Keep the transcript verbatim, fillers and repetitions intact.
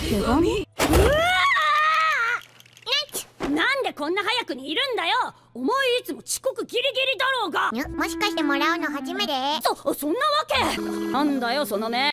手紙？ なんでこんな早くにいるんだよ。お前いつも遅刻ギリギリだろうが。 もしかしてもらうの初めて？ そそんなわけ。なんだよその目。